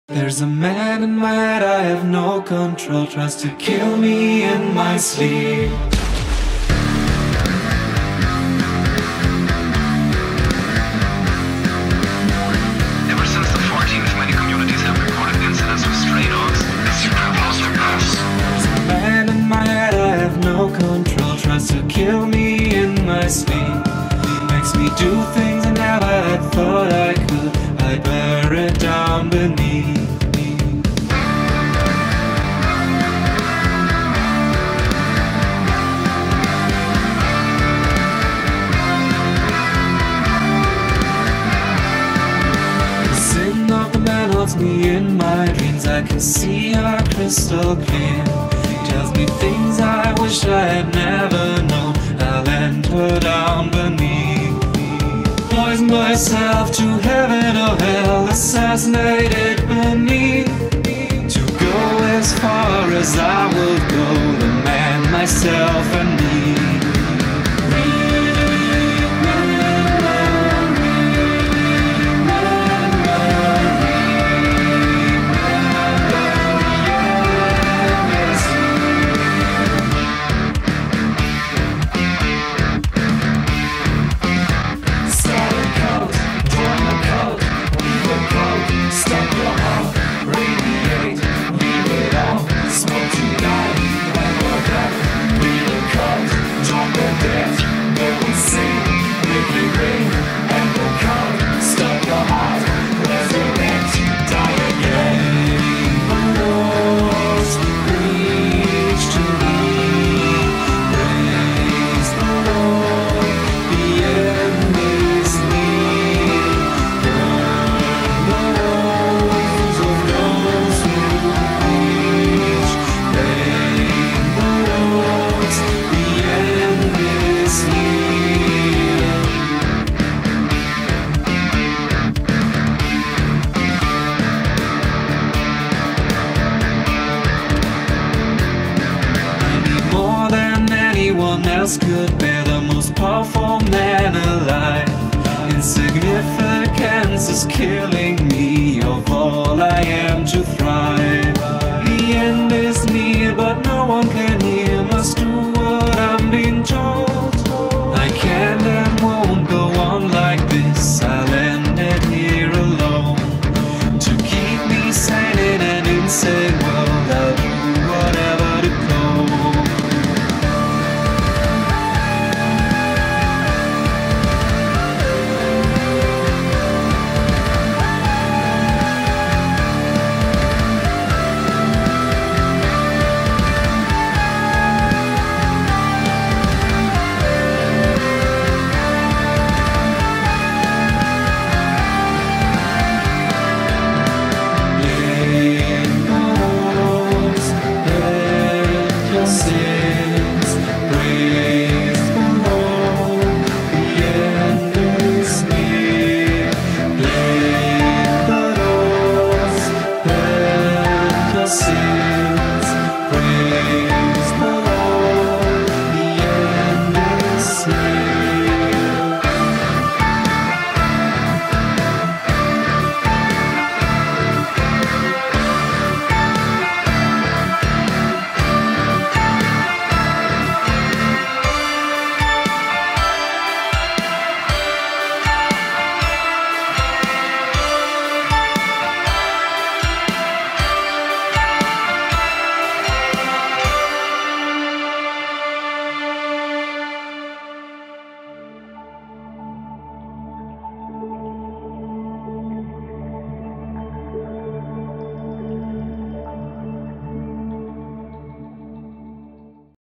There's a man in my head, I have no control, tries to kill me in my sleep. Ever since the 14th, many communities have reported incidents with stray dogs. It's super close to us. There's a man in my head, I have no control, tries to kill me in my sleep. Makes me do things I never had thought I could. I bear it down beneath. Me in my dreams, I can see her crystal clear. Tells me things I wish I had never known. I'll end her down beneath. Poison myself to heaven or hell, assassinated beneath. To go as far as I will go, the man, myself and me. Could bear the most powerful man alive. Insignificance is killing me of all I am to thrive. The end is near, but no one can hear. Must do